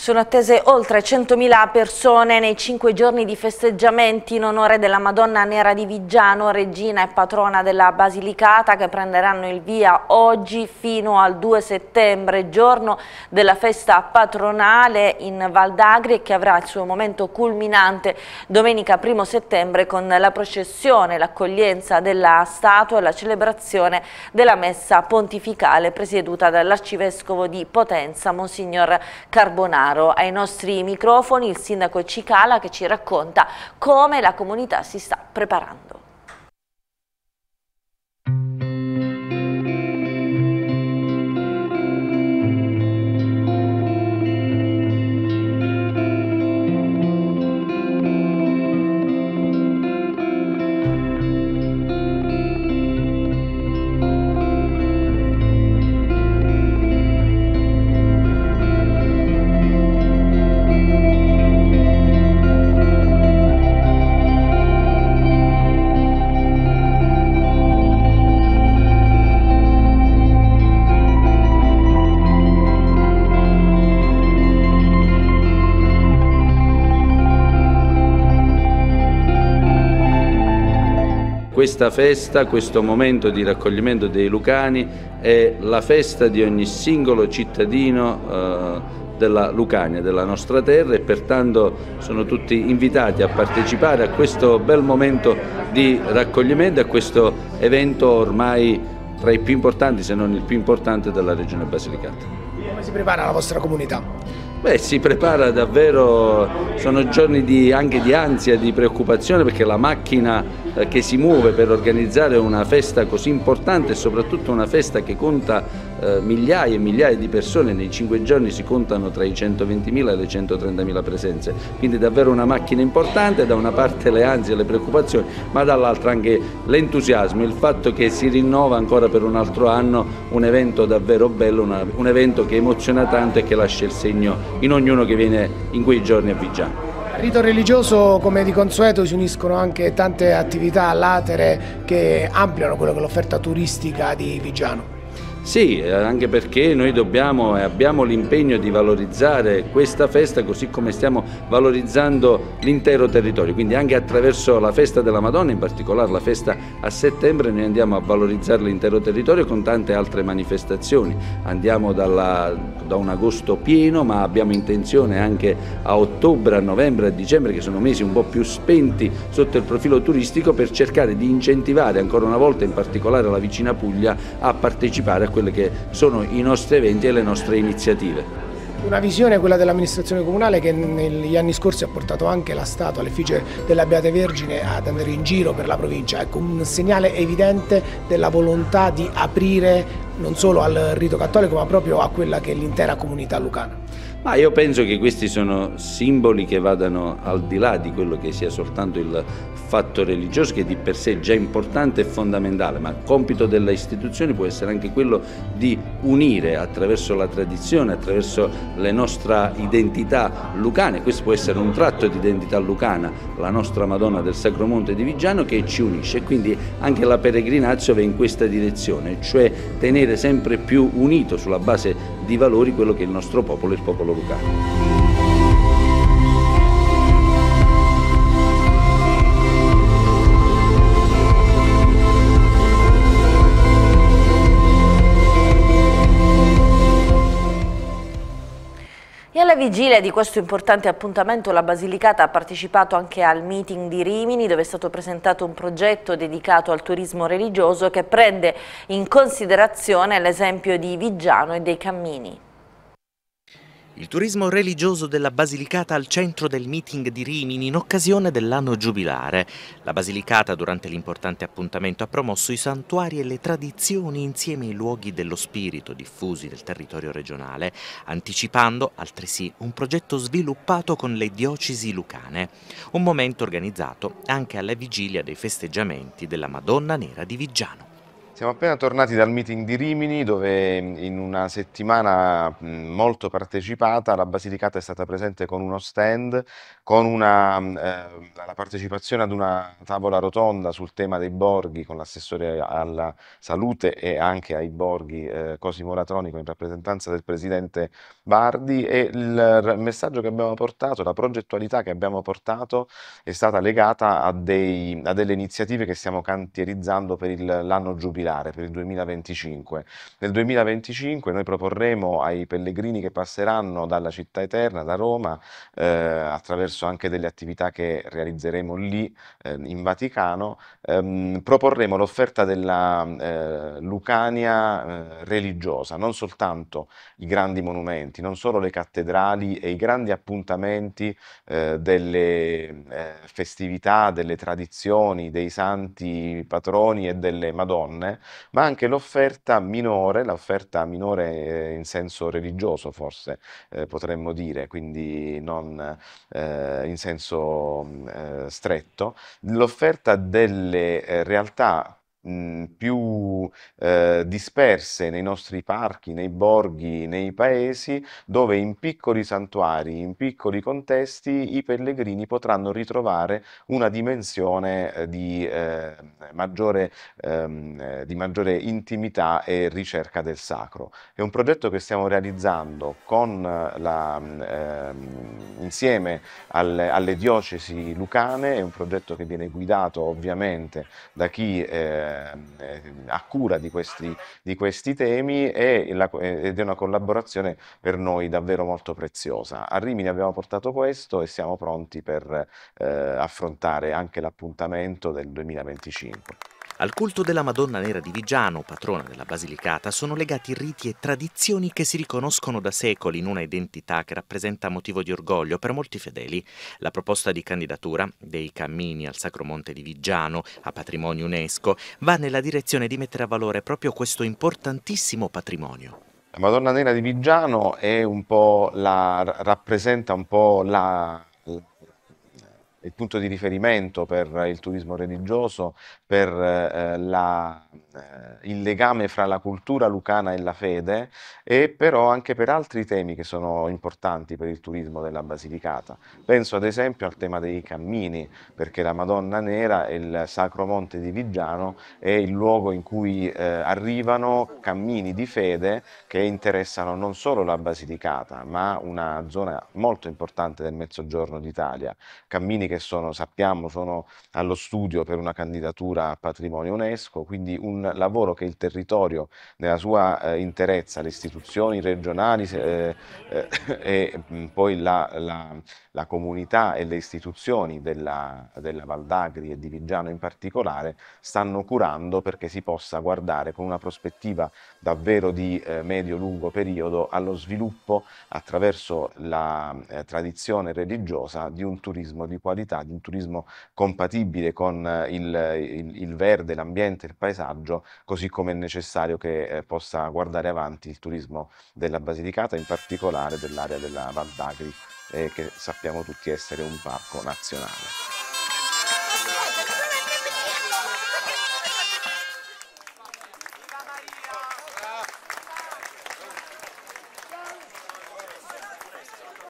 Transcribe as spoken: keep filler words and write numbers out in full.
Sono attese oltre centomila persone nei cinque giorni di festeggiamenti in onore della Madonna Nera di Viggiano, regina e patrona della Basilicata, che prenderanno il via oggi fino al due settembre, giorno della festa patronale in Val d'Agri, e che avrà il suo momento culminante domenica primo settembre con la processione, l'accoglienza della statua e la celebrazione della messa pontificale presieduta dall'arcivescovo di Potenza, Monsignor Carbonaro. Ai nostri microfoni il sindaco Cicala, che ci racconta come la comunità si sta preparando. Questa festa, questo momento di raccoglimento dei lucani è la festa di ogni singolo cittadino eh, della Lucania, della nostra terra, e pertanto sono tutti invitati a partecipare a questo bel momento di raccoglimento, a questo evento ormai tra i più importanti, se non il più importante, della Regione Basilicata. Come si prepara la vostra comunità? Beh, si prepara davvero, sono giorni di, anche di ansia, di preoccupazione, perché la macchina eh, che si muove per organizzare una festa così importante, e soprattutto una festa che conta eh, migliaia e migliaia di persone, nei cinque giorni si contano tra i centoventimila e le centotrentamila presenze, quindi davvero una macchina importante, da una parte le ansie e le preoccupazioni, ma dall'altra anche l'entusiasmo, il fatto che si rinnova ancora per un altro anno un evento davvero bello, una, un evento che emoziona tanto e che lascia il segno in ognuno che viene in quei giorni a Viggiano. Rito religioso, come di consueto, si uniscono anche tante attività latere che ampliano quello che è l'offerta turistica di Viggiano. Sì, anche perché noi dobbiamo e abbiamo l'impegno di valorizzare questa festa, così come stiamo valorizzando l'intero territorio, quindi anche attraverso la festa della Madonna, in particolare la festa a settembre, noi andiamo a valorizzare l'intero territorio con tante altre manifestazioni. Andiamo dalla, da un agosto pieno, ma abbiamo intenzione anche a ottobre, a novembre, a dicembre, che sono mesi un po' più spenti sotto il profilo turistico, per cercare di incentivare ancora una volta, in particolare la vicina Puglia, a partecipare a quelle che sono i nostri eventi e le nostre iniziative. Una visione, quella dell'amministrazione comunale, che negli anni scorsi ha portato anche la statua, l'effigie della Beata Vergine, ad andare in giro per la provincia. Ecco, un segnale evidente della volontà di aprire non solo al rito cattolico, ma proprio a quella che è l'intera comunità lucana. Ma io penso che questi sono simboli che vadano al di là di quello che sia soltanto il fatto religioso, che di per sé è già importante e fondamentale, ma il compito delle istituzioni può essere anche quello di unire attraverso la tradizione, attraverso la nostra identità lucana. Questo può essere un tratto di identità lucana, la nostra Madonna del Sacro Monte di Viggiano, che ci unisce, e quindi anche la peregrinazio va in questa direzione, cioè tenere sempre più unito sulla base di valori quello che è il nostro popolo, il popolo lucano. E alla vigilia di questo importante appuntamento la Basilicata ha partecipato anche al meeting di Rimini, dove è stato presentato un progetto dedicato al turismo religioso che prende in considerazione l'esempio di Viggiano e dei cammini. Il turismo religioso della Basilicata al centro del meeting di Rimini in occasione dell'anno giubilare. La Basilicata durante l'importante appuntamento ha promosso i santuari e le tradizioni insieme ai luoghi dello spirito diffusi del territorio regionale, anticipando altresì un progetto sviluppato con le diocesi lucane. Un momento organizzato anche alla vigilia dei festeggiamenti della Madonna Nera di Viggiano. Siamo appena tornati dal meeting di Rimini dove in una settimana molto partecipata la Basilicata è stata presente con uno stand, con una, eh, la partecipazione ad una tavola rotonda sul tema dei borghi con l'assessore alla salute e anche ai borghi eh, Cosimo Latronico in rappresentanza del presidente Bardi, e il messaggio che abbiamo portato, la progettualità che abbiamo portato è stata legata a, dei, a delle iniziative che stiamo cantierizzando per l'anno giubilare, per il duemilaventicinque. Nel duemilaventicinque noi proporremo ai pellegrini che passeranno dalla città eterna, da Roma, eh, attraverso anche delle attività che realizzeremo lì eh, in Vaticano, ehm, proporremo l'offerta della eh, Lucania eh, religiosa, non soltanto i grandi monumenti, non solo le cattedrali e i grandi appuntamenti eh, delle eh, festività, delle tradizioni, dei santi patroni e delle Madonne, ma anche l'offerta minore, l'offerta minore eh, in senso religioso forse eh, potremmo dire, quindi non eh, in senso eh, stretto, l'offerta delle eh, realtà mh, più eh, disperse nei nostri parchi, nei borghi, nei paesi, dove in piccoli santuari, in piccoli contesti, i pellegrini potranno ritrovare una dimensione eh, di, eh, maggiore, ehm, di maggiore intimità e ricerca del sacro. È un progetto che stiamo realizzando con la, ehm, insieme alle, alle diocesi lucane, è un progetto che viene guidato ovviamente da chi eh, ha cura di questi, di questi temi e la, ed è una collaborazione per noi davvero molto preziosa. A Rimini abbiamo portato questo e siamo pronti per eh, affrontare anche l'appuntamento del duemilaventicinque. Al culto della Madonna Nera di Viggiano, patrona della Basilicata, sono legati riti e tradizioni che si riconoscono da secoli in una identità che rappresenta motivo di orgoglio per molti fedeli. La proposta di candidatura dei cammini al Sacro Monte di Viggiano a patrimonio UNESCO va nella direzione di mettere a valore proprio questo importantissimo patrimonio. La Madonna Nera di Viggiano è un po' la, rappresenta un po' la, il punto di riferimento per il turismo religioso, per eh, la, eh, il legame fra la cultura lucana e la fede, e però anche per altri temi che sono importanti per il turismo della Basilicata. Penso ad esempio al tema dei cammini, perché la Madonna Nera e il Sacro Monte di Viggiano è il luogo in cui eh, arrivano cammini di fede che interessano non solo la Basilicata, ma una zona molto importante del Mezzogiorno d'Italia. Cammini che che sono, sappiamo, sono allo studio per una candidatura a patrimonio UNESCO, quindi un lavoro che il territorio nella sua eh, interezza, le istituzioni regionali eh, eh, e poi la, la, la comunità e le istituzioni della, della Val d'Agri e di Viggiano in particolare stanno curando perché si possa guardare con una prospettiva davvero di eh, medio-lungo periodo allo sviluppo attraverso la eh, tradizione religiosa di un turismo di qualità, di un turismo compatibile con il, il, il verde, l'ambiente, il paesaggio, così come è necessario che eh, possa guardare avanti il turismo della Basilicata, in particolare dell'area della Val d'Agri, eh, che sappiamo tutti essere un parco nazionale.